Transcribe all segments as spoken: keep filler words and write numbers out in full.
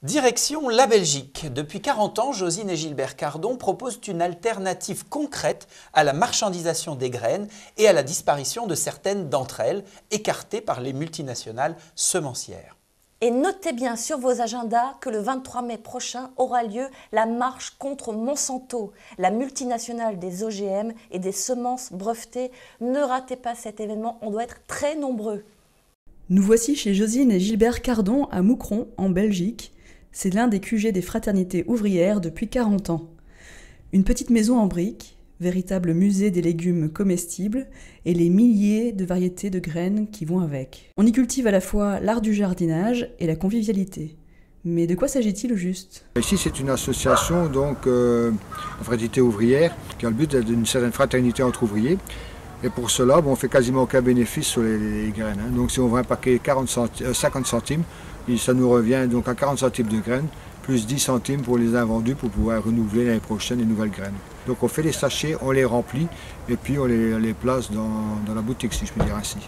Direction la Belgique. Depuis quarante ans, Josine et Gilbert Cardon proposent une alternative concrète à la marchandisation des graines et à la disparition de certaines d'entre elles, écartées par les multinationales semencières. Et notez bien sur vos agendas que le vingt-trois mai prochain aura lieu la marche contre Monsanto, la multinationale des O G M et des semences brevetées. Ne ratez pas cet événement, on doit être très nombreux. Nous voici chez Josine et Gilbert Cardon à Moucron, en Belgique. C'est l'un des Q G des fraternités ouvrières depuis quarante ans. Une petite maison en briques, véritable musée des légumes comestibles et les milliers de variétés de graines qui vont avec. On y cultive à la fois l'art du jardinage et la convivialité. Mais de quoi s'agit-il au juste? Ici, c'est une association, donc, euh, la fraternité ouvrière, qui a le but d'une certaine fraternité entre ouvriers. Et pour cela, bon, on ne fait quasiment aucun bénéfice sur les, les graines. Hein. Donc si on vend un paquet quarante centimes, euh, cinquante centimes, et ça nous revient donc à quarante centimes de graines, plus dix centimes pour les invendus pour pouvoir renouveler l'année prochaine les nouvelles graines. Donc on fait les sachets, on les remplit et puis on les, les place dans, dans la boutique, si je peux dire ainsi.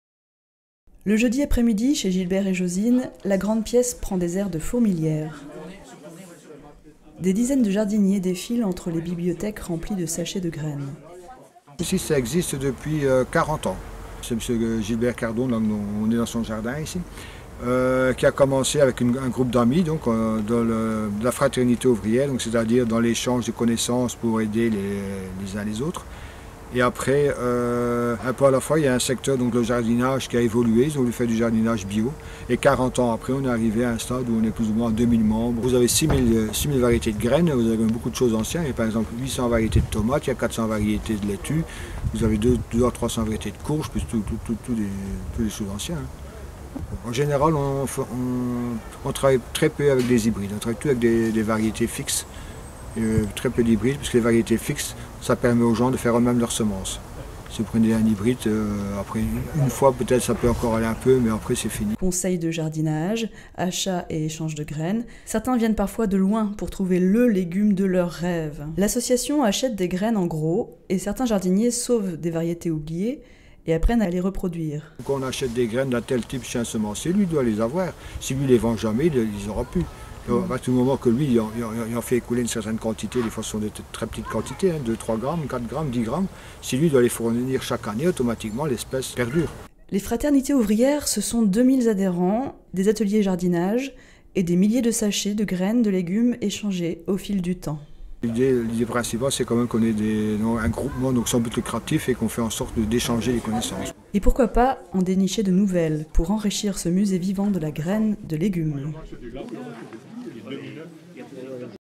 Le jeudi après-midi, chez Gilbert et Josine, la grande pièce prend des airs de fourmilière. Des dizaines de jardiniers défilent entre les bibliothèques remplies de sachets de graines. Ici, ça existe depuis euh, quarante ans. C'est M. Gilbert Cardon, là, on est dans son jardin ici, euh, qui a commencé avec une, un groupe d'amis donc euh, dans le, de la fraternité ouvrière, c'est-à-dire dans l'échange de connaissances pour aider les, les uns les autres. Et après, euh, un peu à la fois, il y a un secteur, donc le jardinage, qui a évolué. Ils ont voulu faire du jardinage bio. Et quarante ans après, on est arrivé à un stade où on est plus ou moins à deux mille membres. Vous avez six mille variétés de graines, vous avez beaucoup de choses anciennes. Il y a par exemple huit cents variétés de tomates, il y a quatre cents variétés de laitue, vous avez deux à trois cents variétés de courges, plus toutes tout, tout, tout les, les choses anciennes. En général, on, on, on travaille très peu avec des hybrides, on travaille tout avec des, des variétés fixes. Euh, très peu d'hybrides, puisque les variétés fixes, ça permet aux gens de faire eux-mêmes leurs semences. Si vous prenez un hybride, euh, après une fois peut-être ça peut encore aller un peu, mais après c'est fini. Conseils de jardinage, achat et échange de graines, certains viennent parfois de loin pour trouver le légume de leurs rêves. L'association achète des graines en gros, et certains jardiniers sauvent des variétés oubliées et apprennent à les reproduire. Quand on achète des graines d'un tel type chez un semencier, lui doit les avoir. Si lui ne les vend jamais, il les aura plus. À tout moment que lui, il en, il en fait écouler une certaine quantité, des fois ce sont des très petites quantités, hein, deux, trois grammes, quatre grammes, dix grammes. Si lui doit les fournir chaque année, automatiquement l'espèce perdure. Les fraternités ouvrières, ce sont deux mille adhérents, des ateliers jardinage et des milliers de sachets de graines de légumes échangés au fil du temps. L'idée principale, c'est quand même qu'on ait des, non, un groupement donc sans but lucratif et qu'on fait en sorte d'échanger les connaissances. Et pourquoi pas en dénicher de nouvelles pour enrichir ce musée vivant de la graine de légumes.